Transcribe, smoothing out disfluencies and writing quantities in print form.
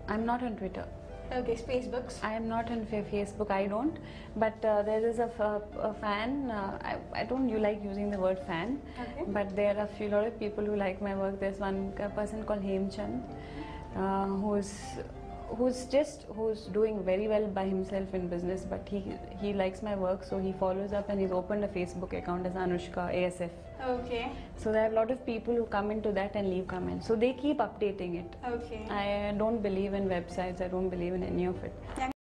I'm not on Twitter. Okay, Facebooks. I am not on Facebook. I don't. But there is a fan. I don't. You like using the word fan. Okay. But there are a lot of people who like my work. There's one person called Hemchand, who's doing very well by himself in business. But he likes my work, so he follows up and he's opened a Facebook account as Anushka ASF. Okay. So there are a lot of people who come into that and leave comments. So they keep updating it. Okay. I don't believe in websites. I don't believe in any of it. Yeah.